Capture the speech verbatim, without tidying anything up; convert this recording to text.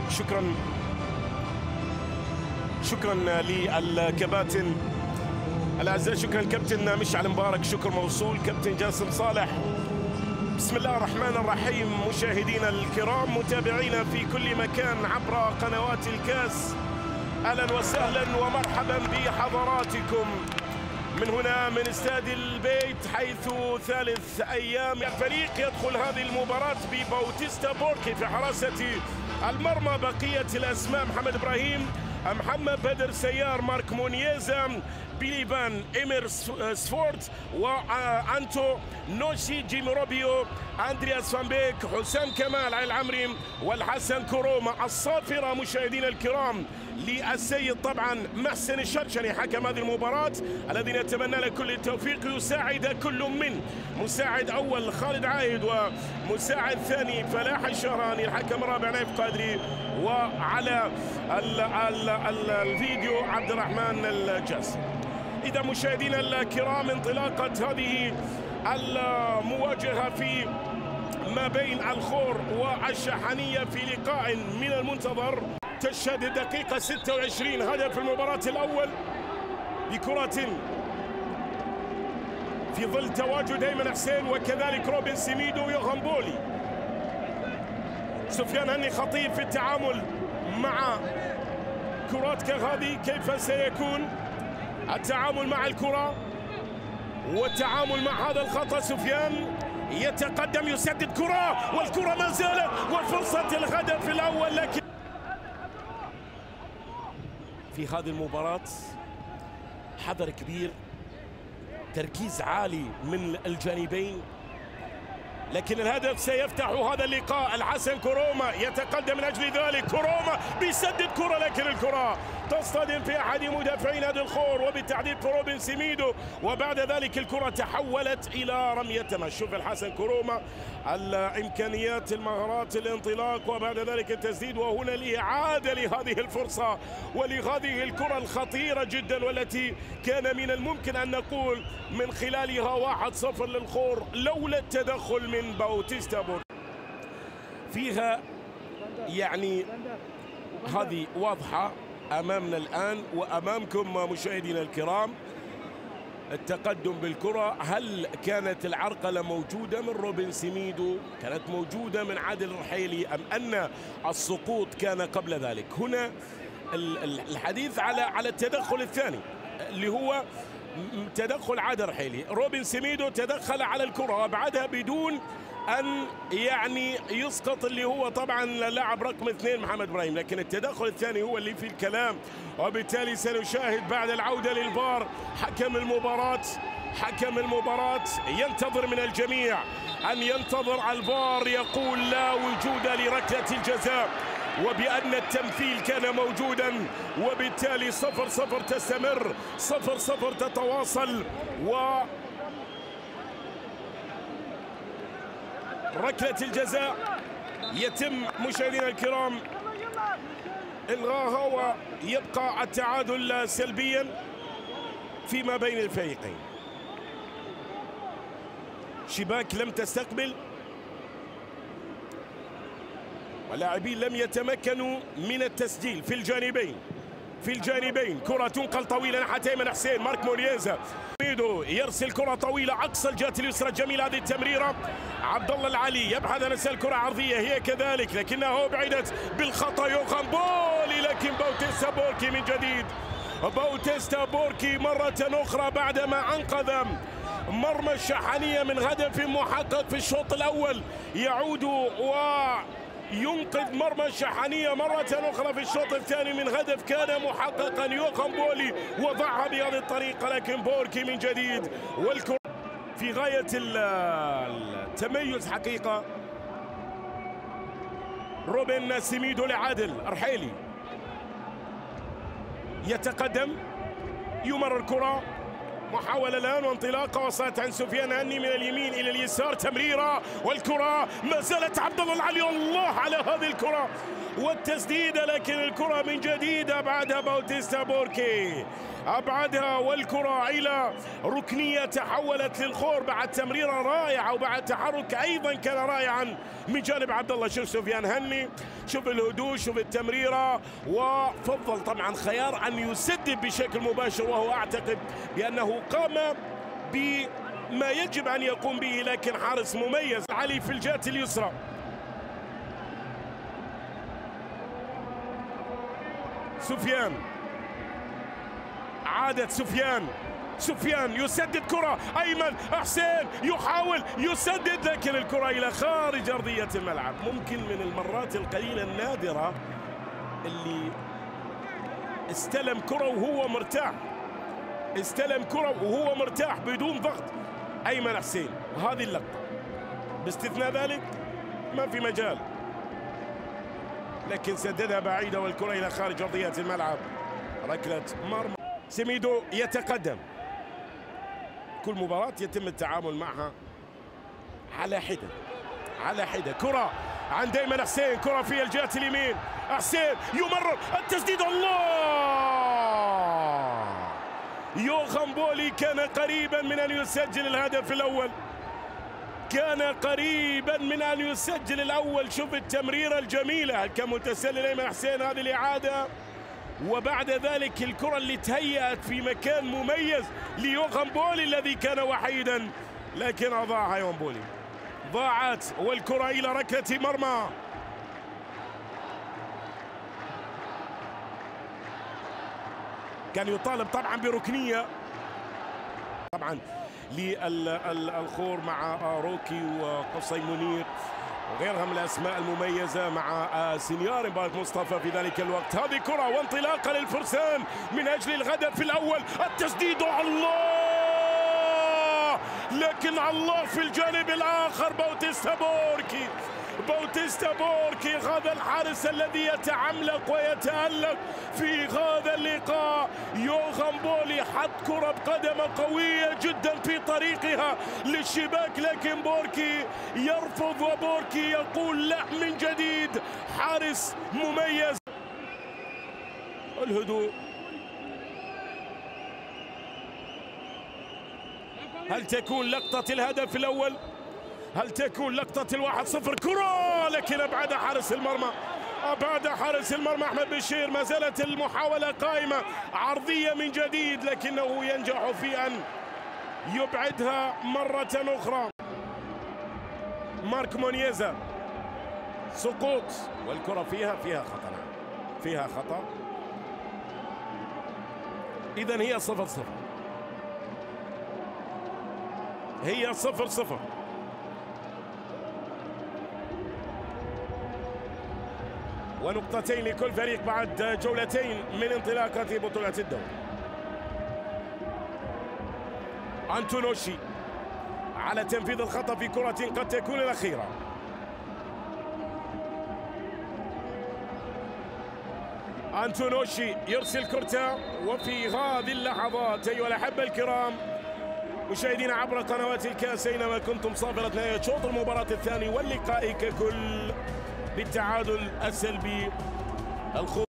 شكرا شكرا للكباتن الاعزاء، شكرا الكابتن مشعل مبارك، شكر موصول كابتن جاسم صالح. بسم الله الرحمن الرحيم. مشاهدينا الكرام، متابعينا في كل مكان عبر قنوات الكاس، اهلا وسهلا ومرحبا بحضراتكم من هنا من استاد البيت، حيث ثالث ايام الفريق يدخل هذه المباراة بباوتيستا بوركي في حراسة المرمى. بقية الاسماء: محمد ابراهيم، محمد بدر سيار، مارك مونييزا، بيليفان، إمير سفورت، وأنتو نوشي، جيمي روبيو، أندرياس فان بيك، حسام كمال، علي العمري، والحسن كروما. الصافرة مشاهدينا الكرام للسيد طبعا محسن الشرشني حكم هذه المباراة، الذي نتمنى له كل التوفيق. يساعد كل من مساعد أول خالد عايد، ومساعد ثاني فلاح الشهراني، الحكم الرابع نايف قادري، وعلى ال ال ال الفيديو عبد الرحمن الجاسم. إذا مشاهدينا الكرام، انطلاقة هذه المواجهة في ما بين الخور والشحنية في لقاء من المنتظر. تشهد الدقيقة ستة وعشرين هدف المباراة الأول بكرة في ظل تواجد أيمن حسين وكذلك روبن سيميدو ويوغان. سفيان هني خطير في التعامل مع كرات كهذه. كيف سيكون التعامل مع الكرة والتعامل مع هذا الخطأ؟ سفيان يتقدم، يسدد كرة، والكرة ما زالت وفرصة الهدف الأول. لكن في هذه المباراة حذر كبير، تركيز عالي من الجانبين، لكن الهدف سيفتح هذا اللقاء. الحسن كروما يتقدم من أجل ذلك، كروما بيسدد كرة، لكن الكرة تصطدم في أحد مدافعين نادي الخور وبالتحديد في روبن سيميدو، وبعد ذلك الكرة تحولت إلى رمية تماس. شوف الحسن كروما، الإمكانيات، المهارات، الانطلاق، وبعد ذلك التسديد، وهنا الإعادة لهذه الفرصة ولهذه الكرة الخطيرة جدا، والتي كان من الممكن أن نقول من خلالها واحد صفر للخور لولا التدخل من باوتيستا بوركي. فيها يعني هذه واضحة أمامنا الآن وأمامكم مشاهدينا الكرام. التقدم بالكرة، هل كانت العرقلة موجودة من روبن سيميدو؟ كانت موجودة من عادل الرحيلي، أم أن السقوط كان قبل ذلك؟ هنا الحديث على على التدخل الثاني اللي هو تدخل عادل الرحيلي. روبن سيميدو تدخل على الكرة وابعدها بدون أن يعني يسقط اللي هو طبعا اللاعب رقم اثنين محمد إبراهيم، لكن التدخل الثاني هو اللي فيه الكلام. وبالتالي سنشاهد بعد العودة للفار حكم المباراة حكم المباراة ينتظر من الجميع أن ينتظر الفار يقول لا وجود لركلة الجزاء، وبأن التمثيل كان موجودا، وبالتالي صفر صفر تستمر، صفر صفر تتواصل. و ركلة الجزاء يتم مشاهدينا الكرام إلغاها، ويبقى التعادل سلبيا فيما بين الفريقين. شباك لم تستقبل، واللاعبين لم يتمكنوا من التسجيل في الجانبين في الجانبين كرة تنقل طويلة ناحية أيمن حسين، مارك مونييزا ميدو يرسل كرة طويلة أقصى الجهة اليسرى، جميل هذه التمريرة. عبد الله العلي يبحث عن رسالة كرة عرضية هي كذلك، لكنها أبعدت بالخطأ. يوغان بولي، لكن باوتيستا بوركي من جديد. باوتيستا بوركي مرة أخرى بعدما أنقذ مرمى الشحنية من هدف محقق في الشوط الأول، يعود و ينقذ مرمى الشحنية مرة أخرى في الشوط الثاني من هدف كان محققا. يوغان بولي وضعها بهذه الطريقة، لكن بوركي من جديد، والكرة في غاية التميز حقيقة. روبن سيميدو لعادل الرحيلي يتقدم، يمرر الكرة، محاولة الآن وانطلاقة وصلت عن سفيان هني من اليمين إلى اليسار، تمريرة، والكرة ما زالت عبد الله العلي. الله على هذه الكرة والتسديدة، لكن الكرة من جديد بعدها باوتيستا بوركي. أبعدها والكرة إلى ركنية تحولت للخور بعد تمريرة رائعة وبعد تحرك أيضا كان رائعا من جانب عبد الله. شوف سفيان هني، شوف الهدوء، شوف التمريرة، وفضل طبعا خيار أن يسدد بشكل مباشر، وهو أعتقد بأنه قام بما يجب أن يقوم به، لكن حارس مميز. علي في الجهة اليسرى، سفيان، عادة سفيان، سفيان يسدد كرة أيمن، حسين يحاول يسدد لكن الكرة إلى خارج أرضية الملعب. ممكن من المرات القليلة النادرة اللي استلم كرة وهو مرتاح، استلم كرة وهو مرتاح بدون ضغط أيمن حسين هذه اللقطة، باستثناء ذلك ما في مجال، لكن سددها بعيدة والكرة إلى خارج أرضية الملعب. ركلة مرمى. سميدو يتقدم. كل مباراة يتم التعامل معها على حدة على حدة. كرة عند أيمن حسين، كرة في الجهة اليمين، حسين يمرر التسديد، الله! يوخان بولي كان قريبا من أن يسجل الهدف الأول، كان قريبا من أن يسجل الأول. شوف التمريرة الجميلة كمتسلل أيمن حسين، هذه الإعادة، وبعد ذلك الكرة اللي تهيأت في مكان مميز ليوخان بولي الذي كان وحيدا، لكن أضاعها يوخان بولي، ضاعت والكرة إلى ركلة مرمى. كان يطالب طبعا بركنية طبعا للخور مع روكي وقصي منير وغيرها من الاسماء المميزه مع سينيار مبارك مصطفى في ذلك الوقت. هذه كره وانطلاقه للفرسان من اجل الهدف الاول، التسديد، الله! لكن الله في الجانب الاخر باوتيستا بوركي، باوتيستا بوركي هذا الحارس الذي يتعملق ويتألق في هذا اللقاء. يوخان بولي حط كرة بقدمه قوية جدا في طريقها للشباك، لكن بوركي يرفض، وبوركي يقول لا من جديد. حارس مميز. الهدوء. هل تكون لقطة الهدف الأول؟ هل تكون لقطة الواحد صفر؟ كرة لكن أبعد حارس المرمى، أبعد حارس المرمى أحمد بشير. ما زالت المحاولة قائمة، عرضية من جديد، لكنه ينجح في أن يبعدها مرة أخرى. مارك مونيزا، سقوط والكرة فيها فيها خطأ، فيها خطأ. إذن هي صفر صفر، هي صفر صفر. ونقطتين لكل فريق بعد جولتين من انطلاقة بطولة الدوري. أنتونوشي على تنفيذ الخطأ في كرة قد تكون الأخيرة. أنتونوشي يرسل كرته، وفي هذه اللحظات أيها الأحبة الكرام مشاهدينا عبر قنوات الكاس أينما كنتم، صافرة نهاية شوط المباراة الثاني واللقاء ككل بالتعادل السلبي. الخوف